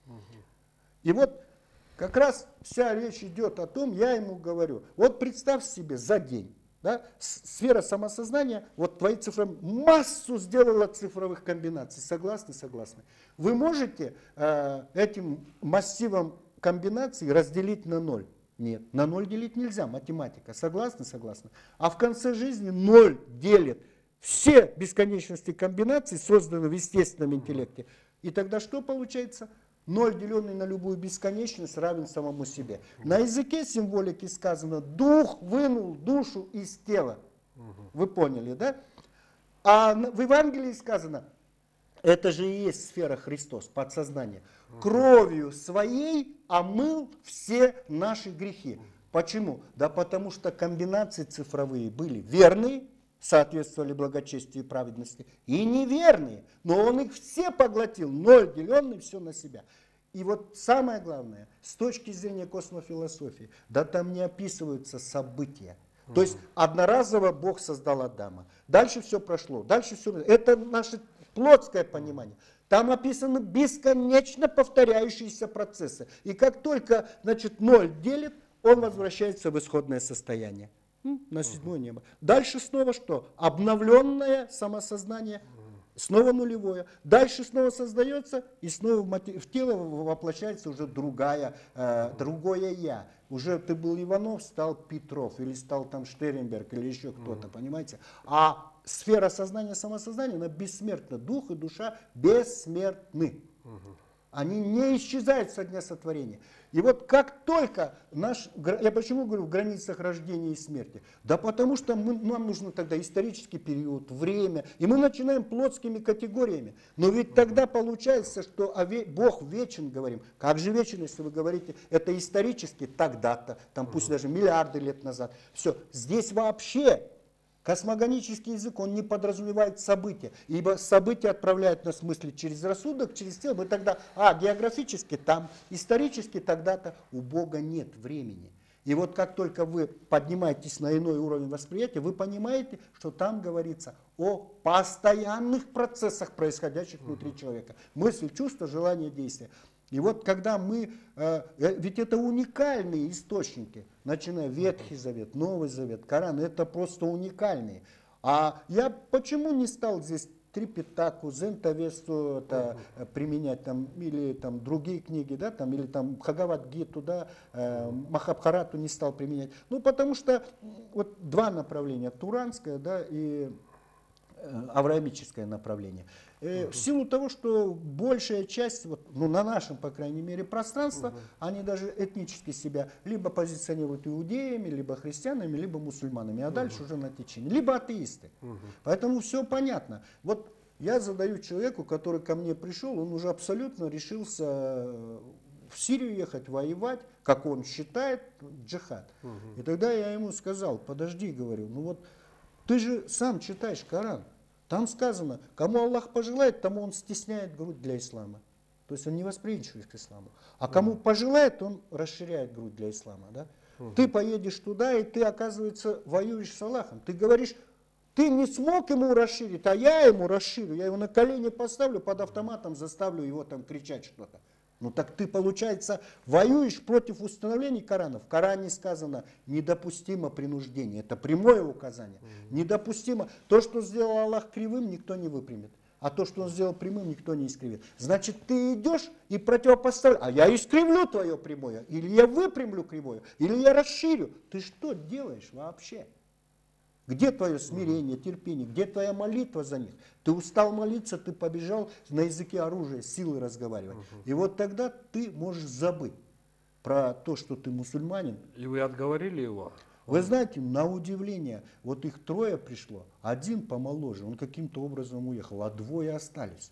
И вот как раз вся речь идет о том, я ему говорю, вот представь себе за день, да, сфера самосознания, вот твои цифры, массу сделала цифровых комбинаций. Согласны? Согласны. Вы можете этим массивом комбинаций разделить на 0. Нет. На 0 делить нельзя, математика. Согласны? Согласны. А в конце жизни 0 делит все бесконечности комбинаций, созданные в естественном интеллекте. И тогда что получается? 0, деленный на любую бесконечность, равен самому себе. На языке символики сказано: дух вынул душу из тела. Вы поняли, да? А в Евангелии сказано: это же и есть сфера Христос, подсознание. Кровью своей омыл все наши грехи. Почему? Да потому что комбинации цифровые были верные, соответствовали благочестию и праведности, и неверные. Но он их все поглотил, 0 деленный, все на себя. И вот самое главное, с точки зрения космофилософии, да там не описываются события. То есть одноразово Бог создал Адама. Дальше все прошло, дальше все. Это наше плотское понимание. Там описаны бесконечно повторяющиеся процессы. И как только, значит, 0 делит, он возвращается в исходное состояние. На 7-е небо. Дальше снова что? Обновленное самосознание, снова нулевое. Дальше снова создается, и снова в тело воплощается уже другое я. Уже ты был Иванов, стал Петров, или стал там Штернберг, или еще кто-то, понимаете? А сфера сознания, самосознания, она бессмертна. Дух и душа бессмертны. Они не исчезают со дня сотворения. И вот как только я почему говорю в границах рождения и смерти? Да потому что нам нужно тогда исторический период, время, и мы начинаем плотскими категориями. Но ведь тогда получается, что Бог вечен, говорим. Как же вечен, если вы говорите, это исторически тогда-то, там пусть даже миллиарды лет назад. Все, здесь вообще космогонический язык, он не подразумевает события, ибо события отправляют нас мыслить через рассудок, через тело. Мы тогда, географически там, исторически тогда-то, у Бога нет времени. И вот как только вы поднимаетесь на иной уровень восприятия, вы понимаете, что там говорится о постоянных процессах, происходящих внутри человека. Мысль, чувство, желание, действие. И вот когда мы, ведь это уникальные источники, начиная Ветхий Завет, Новый Завет, Коран, это просто уникальные. А я почему не стал здесь Трипитаку, Зентавесту применять, там, или там, другие книги, да, там, или там Бхагавад-гиту, да, Махабхарату не стал применять? Ну, потому что вот два направления, туранское, да, и авраамическое направление. В силу того, что большая часть, вот, ну, на нашем, по крайней мере, пространства, они даже этнически себя либо позиционируют иудеями, либо христианами, либо мусульманами, а дальше уже на течение, либо атеисты. Поэтому все понятно. Вот я задаю человеку, который ко мне пришел, он уже абсолютно решился в Сирию ехать, воевать, как он считает, джихад. И тогда я ему сказал: подожди, говорю, ну вот ты же сам читаешь Коран. Там сказано, кому Аллах пожелает, тому он стесняет грудь для ислама. То есть он не восприимчив к исламу. А кому пожелает, он расширяет грудь для ислама. Да? Ты поедешь туда, и ты, оказывается, воюешь с Аллахом. Ты говоришь, ты не смог ему расширить, а я ему расширю. Я его на колени поставлю, под автоматом заставлю его там кричать что-то. Ну так ты, получается, воюешь против установлений Корана. В Коране сказано, недопустимо принуждение. Это прямое указание. Недопустимо. То, что сделал Аллах кривым, никто не выпрямит. А то, что он сделал прямым, никто не искривит. Значит, ты идешь и противопоставляешь. А я искривлю твое прямое. Или я выпрямлю кривое. Или я расширю. Ты что делаешь вообще? Где твое смирение, терпение? Где твоя молитва за них? Ты устал молиться, ты побежал на языке оружия, силы разговаривать. И вот тогда ты можешь забыть про то, что ты мусульманин. И вы отговорили его? Вы знаете, на удивление, вот их 3 пришло, 1 помоложе, он каким-то образом уехал, а 2 остались.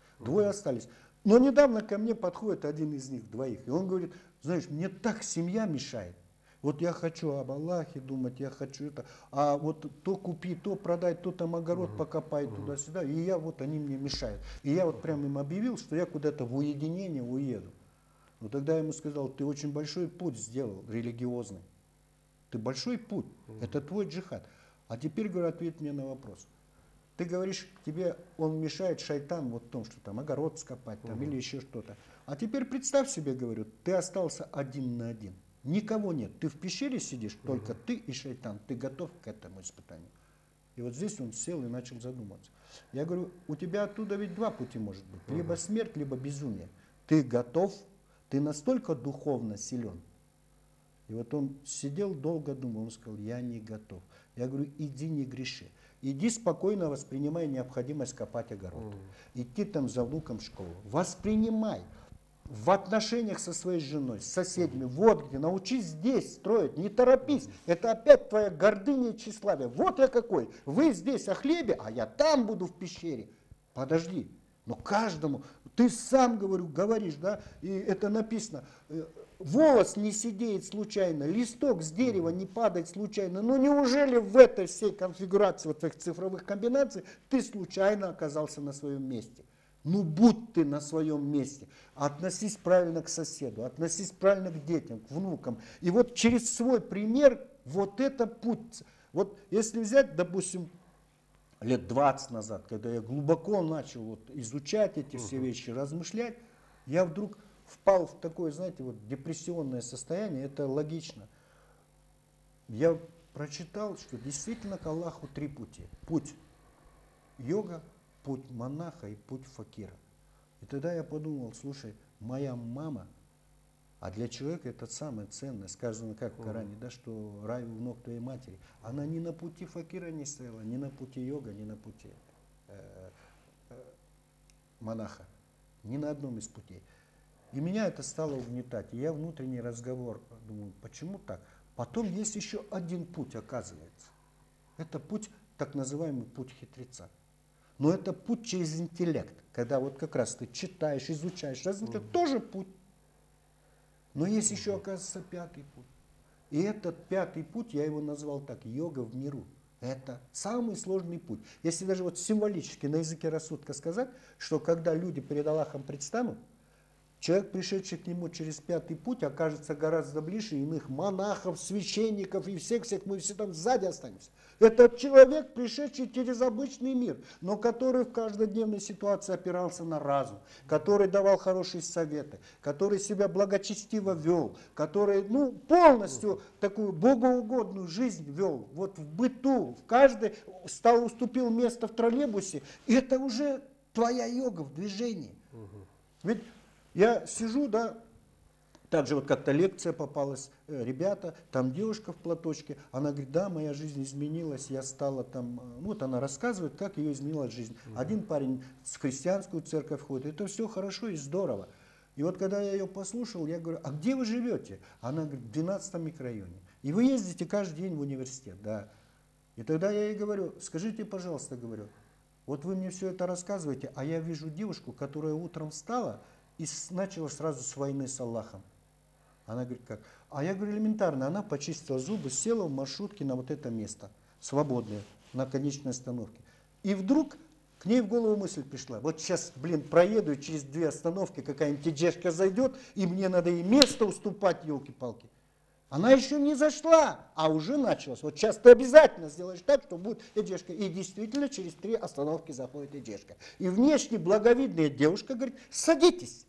2 остались. Но недавно ко мне подходит один из них, 2, и он говорит: знаешь, мне так семья мешает. Вот я хочу об Аллахе думать, я хочу это, а вот то купи, то продай, то там огород покопай туда-сюда, и я вот, они мне мешают. И я вот прям им объявил, что я куда-то в уединение уеду. Но тогда я ему сказал: ты очень большой путь сделал, религиозный. Ты большой путь, это твой джихад. А теперь, говорю, ответь мне на вопрос. Ты говоришь, тебе он мешает, шайтан, вот в том, что там огород скопать там, или еще что-то. А теперь представь себе, говорю, ты остался 1 на 1. Никого нет. Ты в пещере сидишь, только ты и шайтан. Ты готов к этому испытанию. И вот здесь он сел и начал задумываться. Я говорю, у тебя оттуда ведь 2 пути может быть. Либо смерть, либо безумие. Ты готов, ты настолько духовно силен. И вот он сидел, долго думал, он сказал, я не готов. Я говорю, иди не греши. Иди спокойно воспринимай необходимость копать огород. Идти там за внуком в школу. Воспринимай. В отношениях со своей женой, с соседями, вот где, научись здесь строить, не торопись. Это опять твоя гордыня и тщеславие. Вот я какой, вы здесь о хлебе, а я там буду в пещере. Подожди, но каждому, ты сам, говорю, говоришь, да, и это написано, волос не сидеет случайно, листок с дерева не падает случайно. Ну неужели в этой всей конфигурации вот этих цифровых комбинаций ты случайно оказался на своем месте? Ну будь ты на своем месте, относись правильно к соседу, относись правильно к детям, к внукам. И вот через свой пример вот это путь. Вот если взять, допустим, лет 20 назад, когда я глубоко начал вот изучать эти все вещи, размышлять, я вдруг впал в такое, знаете, вот депрессионное состояние, это логично. Я прочитал, что действительно к Аллаху 3 пути. Путь йога, путь монаха и путь факира. И тогда я подумал, слушай, моя мама, а для человека это самое ценное, сказано как в Коране, да, что рай у ног твоей матери. Она ни на пути факира не стояла, ни на пути йога, ни на пути монаха, ни на одном из путей. И меня это стало угнетать. И я внутренний разговор, думаю, почему так? Потом есть еще один путь, оказывается. Это путь, так называемый путь хитреца. Но это путь через интеллект, когда вот как раз ты читаешь, изучаешь, тоже путь. Но есть еще, оказывается, 5-й путь. И этот 5-й путь, я его назвал так, йога в миру. Это самый сложный путь. Если даже вот символически на языке рассудка сказать, что когда люди перед Аллахом предстанут, человек, пришедший к нему через 5-й путь, окажется гораздо ближе иных монахов, священников и всех-всех, мы все там сзади останемся. Это человек, пришедший через обычный мир, но который в каждодневной ситуации опирался на разум, который давал хорошие советы, который себя благочестиво вел, который полностью такую богоугодную жизнь вел. Вот в быту, в каждой уступил место в троллейбусе. И это уже твоя йога в движении. Ведь я сижу, да, также вот как-то лекция попалась, ребята, там девушка в платочке, она говорит, да, моя жизнь изменилась, я стала там, вот она рассказывает, как ее изменилась жизнь. Один парень в христианскую церковь ходит, это все хорошо и здорово. И вот когда я ее послушал, я говорю, а где вы живете? Она говорит, в 12-м микрорайоне. И вы ездите каждый день в университет, да. И тогда я ей говорю, скажите, пожалуйста, говорю, вот вы мне все это рассказываете, а я вижу девушку, которая утром встала и начала сразу с войны с Аллахом. Она говорит, как? А я говорю, элементарно, она почистила зубы, села в маршрутке на вот это место, свободное, на конечной остановке. И вдруг к ней в голову мысль пришла, вот сейчас, проеду, и через 2 остановки какая-нибудь тедешка зайдет, и мне надо ей место уступать, елки-палки. Она еще не зашла, а уже началось. Вот сейчас ты обязательно сделаешь так, что будет эдешка. И действительно через 3 остановки заходит эдешка. И внешне благовидная девушка говорит, садитесь.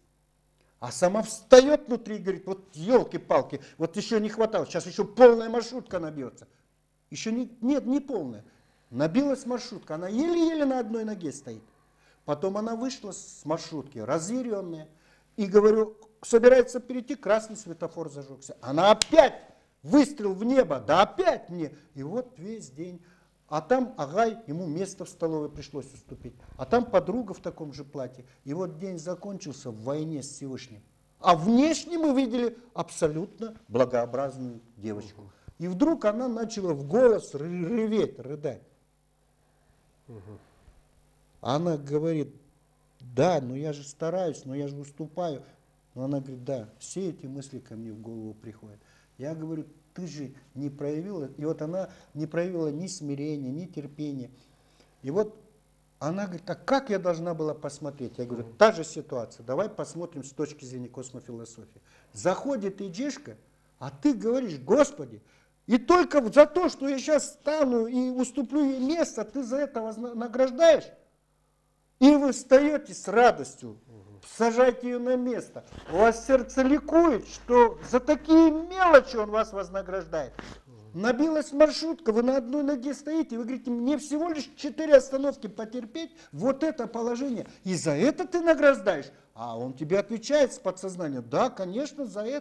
А сама встает внутри и говорит, вот елки-палки, вот еще не хватало, сейчас еще полная маршрутка набьется. Еще нет, не полная. Набилась маршрутка, она еле-еле на одной ноге стоит. Потом она вышла с маршрутки, разъяренная, и говорю, собирается перейти, красный светофор зажегся. Она опять выстрел в небо, да опять мне. И вот весь день. А там агай, ему место в столовой пришлось уступить. А там подруга в таком же платье. И вот день закончился в войне с Всевышним. А внешне мы видели абсолютно благообразную девочку. И вдруг она начала в голос реветь, рыдать. Она говорит, да, но я же стараюсь, но я же уступаю. Но она говорит, да, все эти мысли ко мне в голову приходят. Я говорю, ты же не проявила, и вот она не проявила ни смирения, ни терпения. И вот она говорит, а как я должна была посмотреть? Я говорю, та же ситуация, давай посмотрим с точки зрения космофилософии. Заходит Иджешка, а ты говоришь, Господи, и только за то, что я сейчас стану и уступлю ей место, ты за это награждаешь? И вы встаете с радостью, сажайте ее на место. У вас сердце ликует, что за такие мелочи он вас вознаграждает. Набилась маршрутка, вы на одной ноге стоите, вы говорите, мне всего лишь 4 остановки потерпеть, вот это положение. И за это ты награждаешь. А он тебе отвечает с подсознания, да, конечно, за это.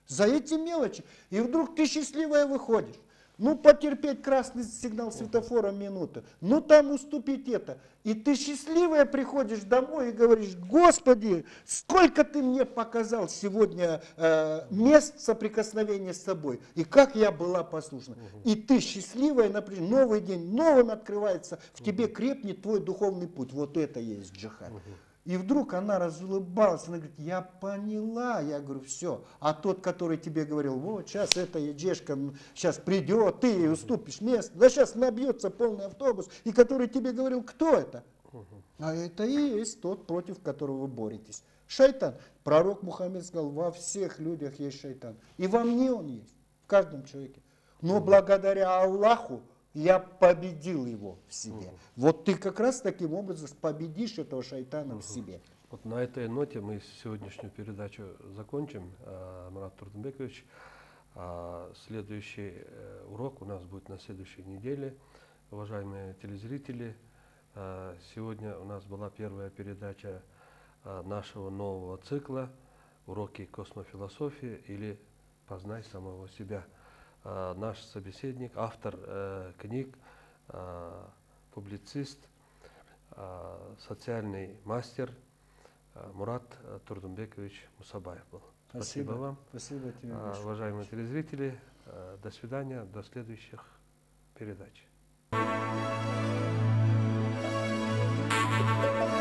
За эти мелочи. И вдруг ты счастливая выходишь. Ну, потерпеть красный сигнал светофора минуту. Ну, там уступить это. И ты счастливая приходишь домой и говоришь: Господи, сколько ты мне показал сегодня мест соприкосновения с тобой. И как я была послушна. И ты счастливая, например, новый день, новым открывается, в тебе крепнет твой духовный путь. Вот это есть джихад. И вдруг она разулыбалась, она говорит: я поняла. Я говорю: все. А тот, который тебе говорил: вот сейчас эта ежешка сейчас придет, ты ей уступишь место, да сейчас набьется полный автобус, и который тебе говорил, кто это? А это и есть тот, против которого вы боретесь. Шайтан. Пророк Мухаммед сказал: во всех людях есть шайтан. И во мне он есть, в каждом человеке. Но благодаря Аллаху я победил его в себе. Вот ты как раз таким образом победишь этого шайтана в себе. Вот на этой ноте мы сегодняшнюю передачу закончим, Мурат Турдумбекович. Следующий урок у нас будет на следующей неделе. Уважаемые телезрители, сегодня у нас была первая передача нашего нового цикла «Уроки космофилософии» или «Познай самого себя». Наш собеседник, автор книг, публицист, социальный мастер Мурат Турдумбекович Мусабаев был. Спасибо вам. Спасибо тебе. Уважаемые телезрители, до свидания, до следующих передач.